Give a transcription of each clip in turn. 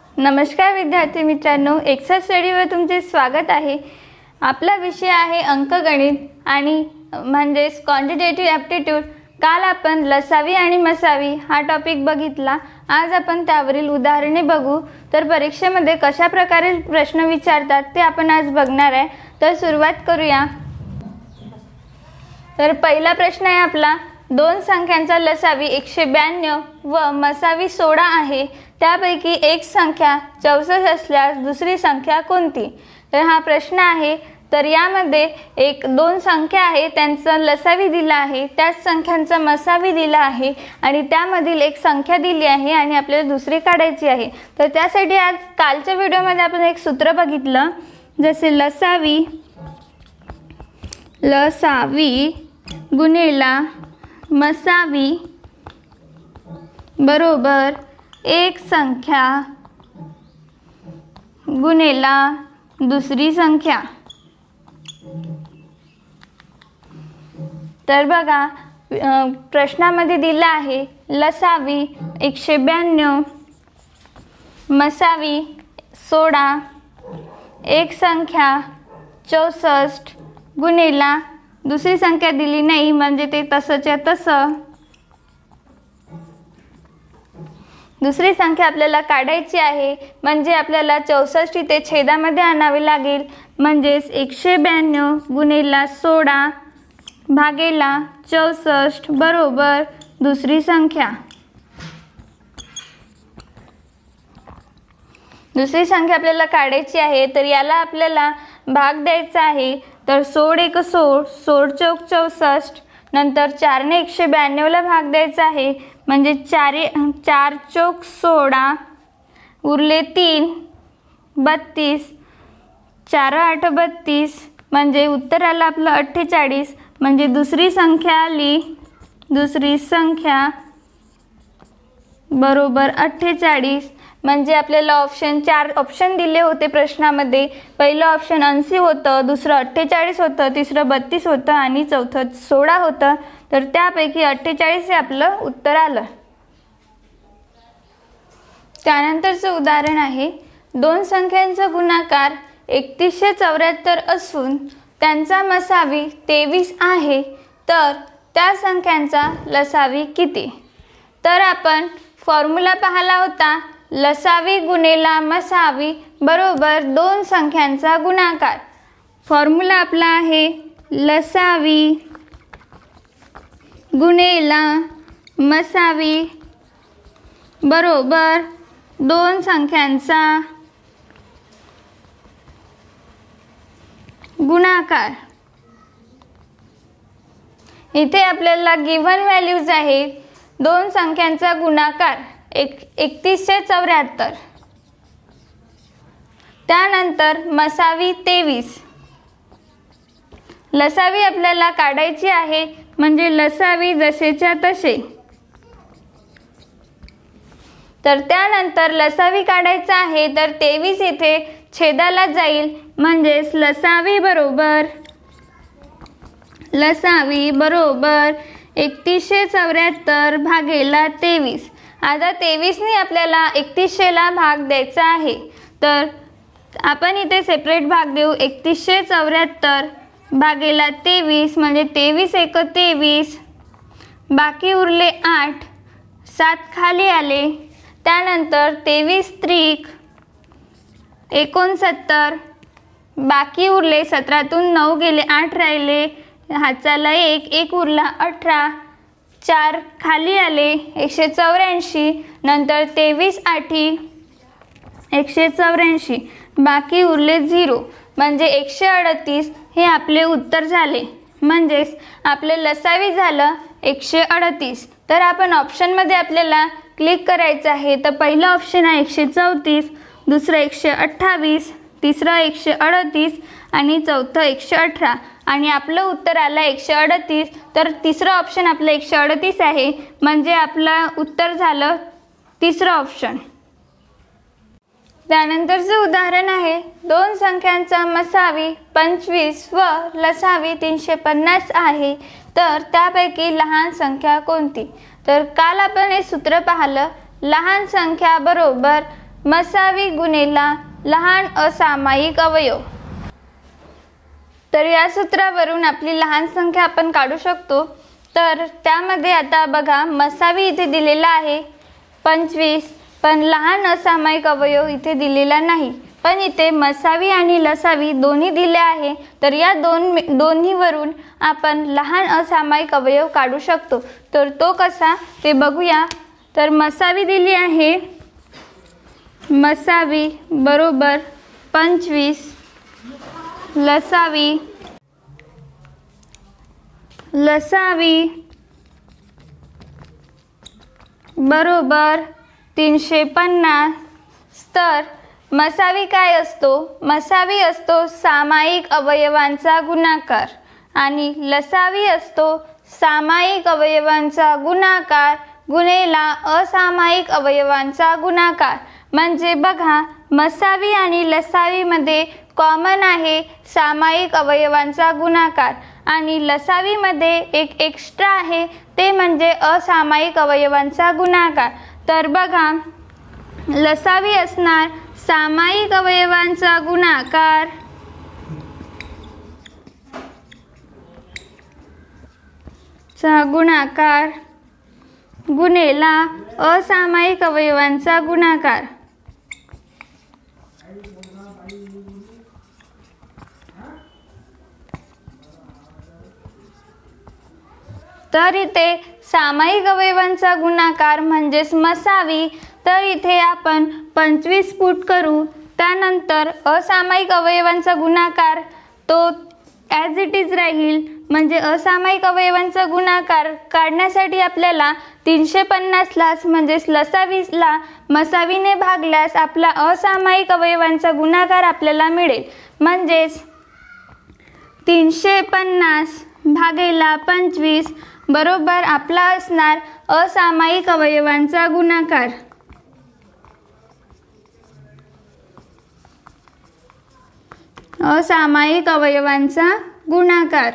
नमस्कार विद्यार्थी मित्रांनो, एक्सेल स्टडीवर तुमचे स्वागत आहे। आपला विषय आहे अंकगणित आणि म्हणजेच क्वांटिटेटिव्ह ॲप्टिट्यूड। काल आपण लसावी आणि मसावी हा टॉपिक बघितला। आज आपण त्यावरील उदाहरणे बघू। तर परीक्षेमध्ये कशा प्रकारे प्रश्न विचारतात ते आपण आज बघणार आहे। तर सुरुवात करूया। तर पहिला प्रश्न आहे आपला, दोन संख्यांचा लसावी 192 व मसावी 16 आहे, त्यापैकी एक संख्या 64 असल्यास दुसरी संख्या कोणती? तर हा प्रश्न आहे। तर यामध्ये दोन संख्या आहे, त्यांचा लसावी दिला आहे, त्याच संख्यांचा मसावी दिला आहे आणि त्यामधील एक संख्या दिली आहे आणि आपल्याला दुसरी काढायची आहे। तर त्यासाठी आज कालच्या व्हिडिओमध्ये आपण एक सूत्र बघितलं, जसे लसावी गुणिला मसावी बरोबर एक संख्या गुणिला दुसरी संख्या। तर बघा प्रश्नामध्ये दिला आहे लसावी 192 मसावी 16 एक संख्या 64 गुणिला दुसरी संख्या दिली नाही, म्हणजे ते तसंच्या तसं दुसरी संख्या आपल्याला काढायची आहे। म्हणजे आपल्याला 64 इथे छेदामध्ये आणावे लागेल, म्हणजेच 192 गुणिला 16 भागेला 64 बरोबर दुसरी संख्या। दुसरी संख्या आपल्याला काढायची आहे, तर याला आपल्याला भाग द्यायचा आहे। तर 16 एक 16, 16 चौक 64, नंतर 4 ने 192 ला भाग द्यायचा आहे, म्हणजे 4 चौक 16 उरले 3 32, 4 8 32, म्हणजे उत्तर आलं आपलं 48। म्हणजे दुसरी संख्या आली, दुसरी संख्या बरोबर 48। म्हणजे आपल्याला 4 ऑप्शन दिले होते प्रश्नामध्ये। पहिलं ऑप्शन 80 होतं, दुसरं 48 होतं, तिसरं 32 होतं आणि चौथं 16 होतं। तर त्यापैकी 48 हे आपलं उत्तर आलं। त्यानंतरचं उदाहरण आहे, दोन संख्यांचा गुणाकार 3174 असून त्यांचा मसावी 23 आहे, तर त्या संख्यांचा लसावी किती? तर आपण फॉर्म्युला पाहिला होता, लसावी गुणिला मसावी बरोबर दोन संख्यांचा गुणाकार। फॉर्म्युला आपला आहे लसावी गुणिला मसावी बरोबर दोन संख्यांचा गुणाकार। इथे आपल्याला गिव्हन व्हॅल्यूज आहे, दोन संख्यांचा गुणाकार 3174, त्यानंतर मसावी 23। लसावी आपल्याला काढायची आहे, म्हणजे लसावी जसेच्या तसे। तर त्यानंतर लसावी काढायचा आहे, तर 23 इथे छेदाला जाईल, म्हणजेच लसावी बरोबर 3174 भागेला 23। आता 23 ने आपल्याला 3100 ला भाग द्यायचा आहे, तर आपण इथे सेपरेट भाग देऊ। 3174 भागेला 23, म्हणजे 23 एक 23, बाकी उरले 8, 7 खाली आले, त्यानंतर 23 त्रिक 69, बाकी उरले 17तून 9 गेले, 8 राहिले, हाताला 1 उरला 18, 4 खाली आले 184, नंतर 23 8 184, बाकी उरले 0, म्हणजे 138 हे आपले उत्तर झाले। म्हणजेच आपले लसावी झालं 138। तर आपण ऑप्शनमध्ये आपल्याला क्लिक करायचं आहे। तर पहिलं ऑप्शन आहे 134, दुसरं 128, तिसरं 138 आणि चौथं 118 आणि आपलं उत्तर आलं 138। तर तिसरं ऑप्शन आपलं 138 आहे, म्हणजे आपलं उत्तर झालं तिसरं ऑप्शन। त्यानंतरचं उदाहरण आहे, दोन संख्यांचा मसावी 25 व लसावी 350 आहे, तर त्यापैकी लहान संख्या कोणती? तर काल आपण हे सूत्र पाहिलं, लहान संख्या बरोबर मसावी गुणेला लहान असामायिक अवयव। तर या सूत्रावरून आपली लहान संख्या आपण काढू शकतो। तर त्यामध्ये आता बघा, मसावी इथे दिलेला आहे 25, पण लहान असामायिक अवयव इथे दिलेला नाही, पण इथे मसावी आणि लसावी दोन्ही दिले आहे। तर या दोन्हीवरून आपण लहान असामायिक अवयव काढू शकतो। तर तो कसा ते बघूया। तर मसावी दिली आहे, मसावी बरोबर 25, लसावी बरोबर 350। तर मसावी काय असतो? मसावी असतो सामायिक अवयवांचा गुणाकार आणि लसावी असतो सामायिक अवयवांचा गुणाकार गुणेला असामायिक अवयवांचा गुणाकार। म्हणजे बघा, मसावी आणि लसावीमध्ये कॉमन आहे सामायिक अवयवांचा गुणाकार आणि लसावीमध्ये एक एक्स्ट्रा आहे ते म्हणजे असामायिक अवयवांचा गुणाकार। तर बघा, लसावी असणार सामायिक अवयवांचा गुणाकार गुणेला असामायिक अवयवांचा गुणाकार। तर इथे सामायिक अवयवांचा गुणाकार म्हणजेच मसावी, तर इथे आपण 25 पुट करू। त्यानंतर असामायिक अवयवांचा गुणाकार तो ॲज इट इज राहील, म्हणजे असामायिक अवयवांचा गुणाकार काढण्यासाठी आपल्याला 350लाच म्हणजेच लसावीला मसावीने भागल्यास आपला असामायिक अवयवांचा गुणाकार आपल्याला मिळेल। म्हणजेच 350 भागेला 25 बरोबर आपला असणार असामायिक अवयवांचा गुणाकार। असामायिक अवयवांचा गुणाकार।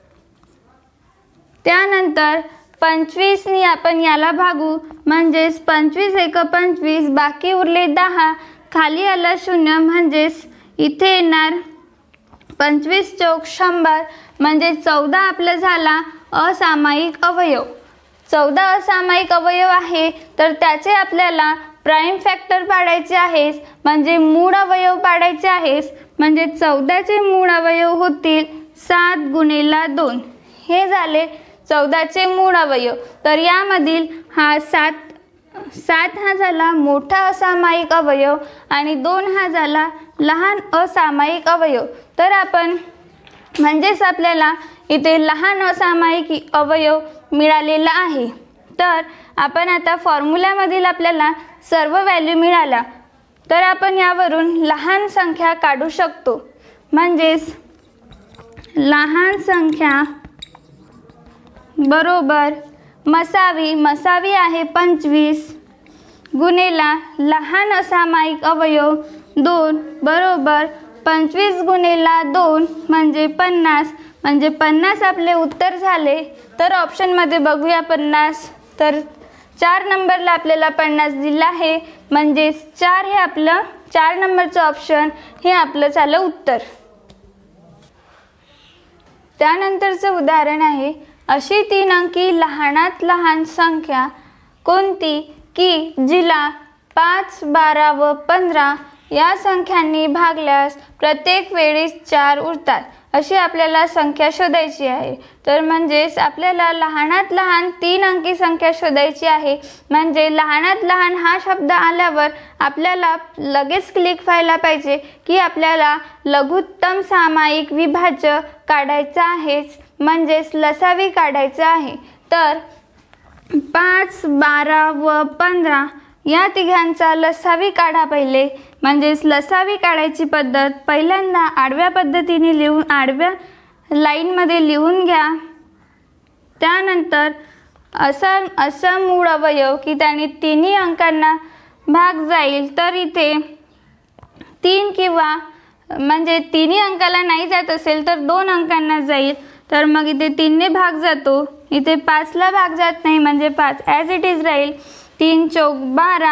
त्यानंतर 25 नी आपण याला भागू, म्हणजेच 25 × 25, बाकी उरले 10, खाली आला 0, म्हणजेच इथे येणार 25 चौक 100, म्हणजे 14 आपलं झाला असामायिक अवयव। 14 असामायिक अवयव आहे, तर त्याचे आपल्याला प्राइम फॅक्टर पाडायचे आहेत, म्हणजे मूळ अवयव पाडायचे आहेत। म्हणजे 14चे मूळ अवयव होतील 7 गुणेला 2, हे झाले 14चे मूळ अवयव। तर यामधील हा 7 हा झाला मोठा असामायिक अवयव आणि 2 हा झाला लहान असामायिक अवयव। तर आपण म्हणजेच आपल्याला इथे लहान असामायिक अवयव मिळालेला आहे। तर आपण आता फॉर्म्युल्यामधील आपल्याला सर्व व्हॅल्यू मिळाल्या, तर आपण यावरून लहान संख्या काढू शकतो। म्हणजेच लहान संख्या बरोबर मसावी आहे 25 गुणेला लहान असामायिक अवयव 2 बरोबर 25 गुणेला 2 म्हणजे 50, म्हणजे 50 आपले उत्तर झाले। तर ऑप्शनमध्ये बघूया 50, तर 4 नंबरला आपल्याला 50 दिला आहे, म्हणजे 4 हे आपलं 4 नंबरचं ऑप्शन हे आपलं झालं उत्तर। त्यानंतरचं उदाहरण आहे, अशी 3 अंकी लहानात लहान संख्या कोणती की जिला 5, 12 व 15 या संख्यांनी भागल्यास प्रत्येक वेळी 4 उरतात, अशी आपल्याला संख्या शोधायची आहे। तर म्हणजेच आपल्याला लहानात लहान 3 अंकी संख्या शोधायची आहे। म्हणजे लहानात लहान हा शब्द आल्यावर आपल्याला लगेच क्लिक व्हायला पाहिजे की आपल्याला लघुत्तम सामायिक विभाज्य काढायचा आहे, म्हणजेच लसावी काढायचा आहे। तर 5, 12 व 15 या तिघांचा लसावी काढा पहिले। म्हणजेच लसावी काढायची पद्धत पहिल्यांदा आडव्या पद्धतीने लिहून आडव्या लाईनमध्ये लिहून घ्या। त्यानंतर असा मूळ अवयव की त्याने तिन्ही अंकांना भाग जाईल, तर इथे 3 किंवा म्हणजे तिन्ही अंकाला नाही जात असेल तर 2 अंकांना जाईल, तर मग इथे 3 ने भाग जातो, इथे 5 ला भाग जात नाही, म्हणजे 5 ॲज इट इज राहील। 3 चौक 12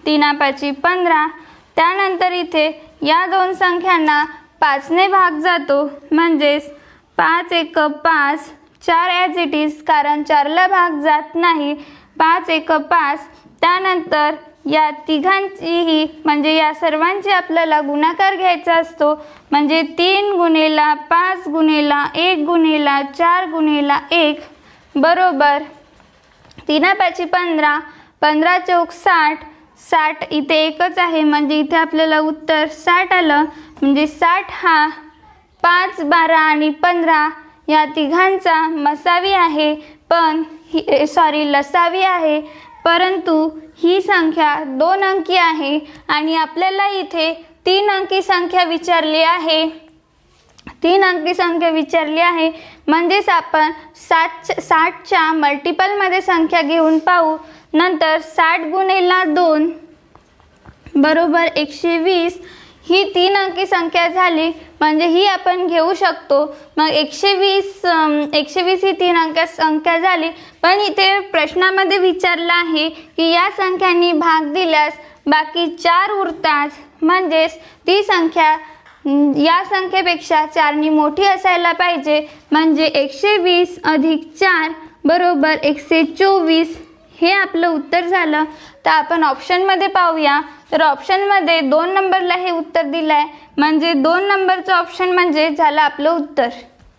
3×5 15. त्यानंतर इथे या दोन संख्यांना 5ने भाग जातो, म्हणजेच 5×1 5, 4 ॲज इट इज, कारण 4ला भाग जात नाही, 5×1 5. त्यानंतर या तिघांचीही म्हणजे या सर्वांची आपल्याला गुणाकार घ्यायचा असतो, म्हणजे 3 × 5 × 1 × 4 × 1 बरोबर 3×5 15, 15×4 60. 60 इथे एकच आहे, म्हणजे इथे आपल्याला उत्तर 60 आलं. म्हणजे 60 हा 5, 12 आणि 15 या तिघांचा मसावी आहे, पण लसावी आहे. परंतु ही संख्या 2 अंकी आहे आणि आपल्याला इथे 3 अंकी संख्या विचारली आहे. 3 अंकी संख्या विचारली आहे, म्हणजेच आपण 60च्या मल्टिपलमध्ये संख्या घेऊन पाहू. नंतर 60 × 2 बरोबर 120. ही 3 अंकी संख्या झाली, म्हणजे ही आपण घेऊ शकतो. मग 120 ही 3 अंकी संख्या झाली. पण इथे प्रश्नामध्ये विचारलं आहे की या संख्यांनी भाग दिल्यास बाकी 4 उरतात, म्हणजेच ती संख्या या संख्येपेक्षा 4नी मोठी असायला पाहिजे. म्हणजे 120 + 4 बरोबर 124. हे आपलं उत्तर झालं. तर आपण ऑप्शनमध्ये पाहूया. तर ऑप्शनमध्ये 2 नंबरला हे उत्तर दिलं आहे, म्हणजे 2 नंबरचं ऑप्शन म्हणजे झालं आपलं उत्तर.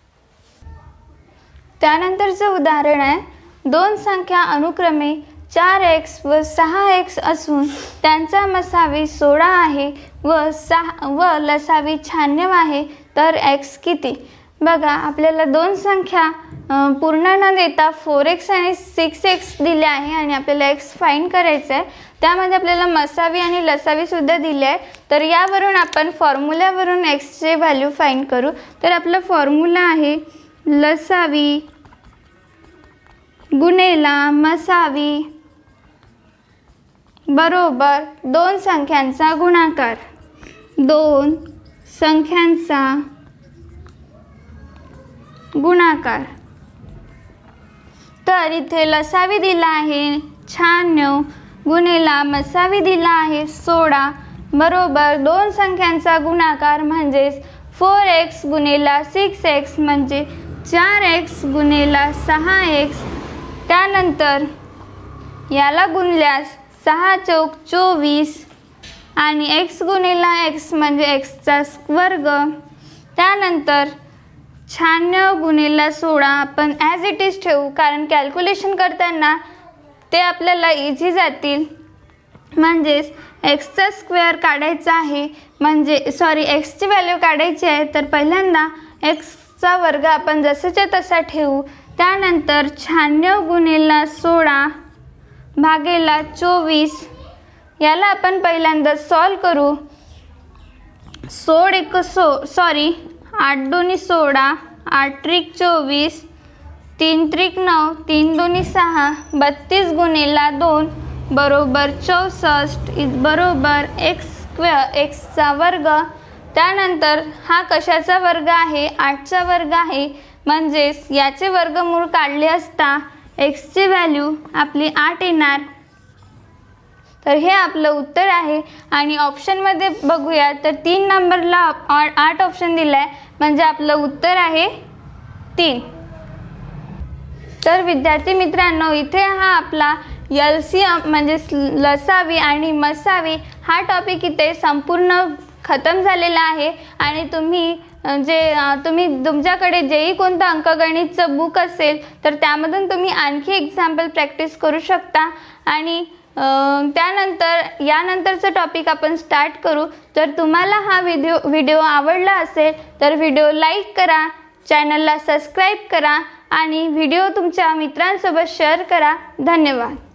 त्यानंतरचं उदाहरण आहे, 2 संख्या अनुक्रमे 4x व 6x असून त्यांचा मसावी 16 आहे व लसावी 96 आहे, तर x किती? बघा, आपल्याला 2 संख्या पूर्ण न देता 4x आणि 6x दिले आहे आणि आपल्याला x फाइंड करायचं आहे. त्यामध्ये आपल्याला मसावी आणि लसावी सुद्धा दिले आहे. तर यावरून आपण फॉर्म्युल्यावरून xचे व्हॅल्यू फाइंड करू. तर आपला फॉर्म्युला आहे लसावी गुणेला मसावी बरोबर 2 संख्यांचा गुणाकार. 2 संख्यांचा गुणाकार. तर इथे लसावी दिला आहे 96 गुणेला मसावी दिला आहे 16 बरोबर 2 संख्यांचा गुणाकार, म्हणजेच 4x गुणेला 6x म्हणजे 4x गुणेला 6x. त्यानंतर याला गुणल्यास 6×4 24 आणि x गुणेला x म्हणजे xचा वर्ग. त्यानंतर 96 गुणेला 16 आपण ॲज इट इज ठेवू, कारण कॅल्क्युलेशन करताना ते आपल्याला इझी जातील. म्हणजेच एक्सचा स्क्वेअर काढायचा आहे, म्हणजे एक्सची व्हॅल्यू काढायची आहे. तर पहिल्यांदा एक्सचा वर्ग आपण जसंच्या तसा ठेवू. त्यानंतर 96 गुणेला 16 भागेला 24 याला आपण पहिल्यांदा सॉल्व करू. 8 2 16, 8 त्रिक 24, 3 त्रिक 9, 3 2 6, 32 गुणेला 2 बरोबर 64 बरोबर एक्सचा वर्ग. त्यानंतर हा कशाचा वर्ग आहे? 8चा वर्ग आहे, म्हणजेच याचे वर्गमूळ काढले असता एक्सची व्हॅल्यू आपली 8 येणार. तर हे आपलं उत्तर आहे. आणि ऑप्शनमध्ये बघूया तर 3 नंबरला 8 ऑप्शन दिला आहे, म्हणजे आपलं उत्तर आहे 3. तर विद्यार्थी मित्रांनो, इथे हा आपला LCM म्हणजे लसावी आणि मसावी हा टॉपिक इथे संपूर्ण खतम झालेला आहे. आणि तुम्ही तुमच्याकडे जेही कोणतं अंकगणितचं बुक असेल तर त्यामधून तुम्ही आणखी एक्झाम्पल प्रॅक्टिस करू शकता. आणि यानंतरचं टॉपिक आपण स्टार्ट करू. तर तुम्हाला हा व्हिडिओ आवडला असेल तर व्हिडिओ लाईक करा, चॅनलला सबस्क्राईब करा आणि व्हिडिओ तुमच्या मित्रांसोबत शेअर करा. धन्यवाद.